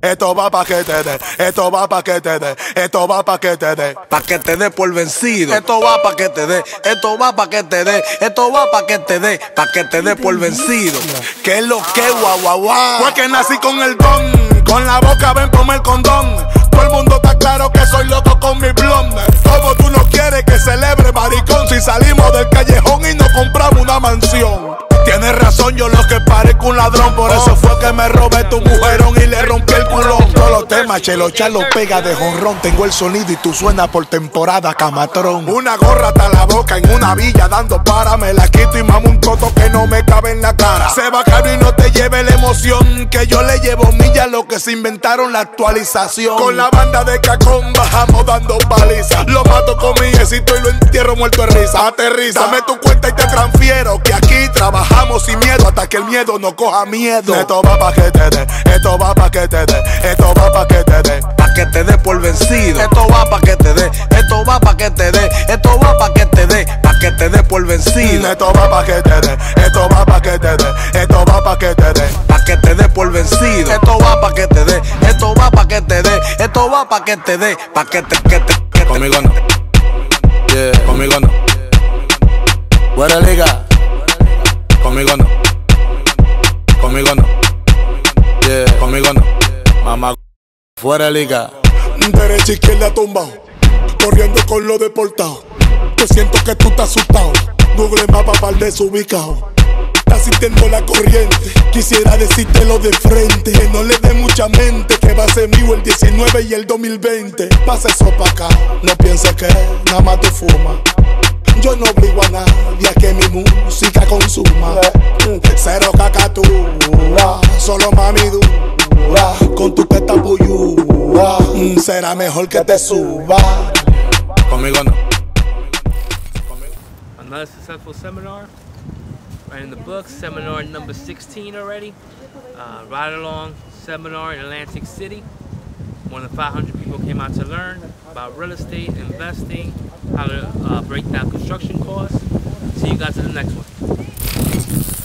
Esto va pa' que te dé, esto va pa' que te dé, esto va pa' que te dé. Pa' que te dé por vencido. Esto va pa' que te dé, esto va pa' que te dé, esto va pa' que te dé, pa' que te dé por vencido. ¿Qué es lo que guau guau guau? Fue que nací con el don, con la boca ven ponme el condón. Todo el mundo está claro que soy loco con mi blonde. Como tú no quieres que celebre maricón si salimos del callejón y nos compramos una mansión. Tienes razón, yo lo que parezco un ladrón. Por eso fue que me robé tu mujerón y le rompí el culón. Todos los temas, Chelo Charlo pega de jonrón. Tengo el sonido y tú suenas por temporada, Camatrón. Una gorra hasta la boca en una villa dando para. Me la quito y mamo un toto que no me cabe en la cara. Se va caro y no te lleve la emoción, que yo le llevo millas lo que se inventaron la actualización. Con la banda de Cacón bajamos dando paliza. Lo mato con mi éxito y lo entierro muerto de risa. Aterriza, dame tu cuenta y te transfiero, que aquí trabajamos sin miedo hasta que el miedo no coja miedo. Esto va pa' que te dé, esto va pa' que te dé, esto va pa' que te dé, pa' que te dé por vencido. Esto va pa' que te dé, esto va pa' que te dé, esto va pa' que te dé, pa' que te dé por vencido. Esto va pa' que te dé, esto va pa' que te dé, esto va pa' que te dé, pa' que te dé por vencido. Esto va pa' que te dé, esto va pa' que te dé, esto va pa' que te dé, pa' que te. Conmigo no, yeah, conmigo no. Buena liga. Conmigo no, conmigo no, yeah, conmigo no. Mamá, fuera de liga. Derecha, izquierda tumbado, corriendo con lo deportado. Te siento que tú estás asustado. Google mapa pa'l desubicado. Estás sintiendo la corriente. Quisiera decírtelo de frente, que no le dé mucha mente, que va a ser mío el 19 y el 2020. Pasa eso pa' acá, no pienses que nada más tú fumas. Yo no obligo a nadie a que mi música consuma. Cero cacatúa, solo mami dura. Con tu teta puyúa, será mejor que te suba. Conmigo no. Another successful seminar. Right in the book, seminar number 16 already. Ride along seminar in Atlantic City. More than 500 people came out to learn about real estate, investing, how to break down construction costs. See you guys in the next one.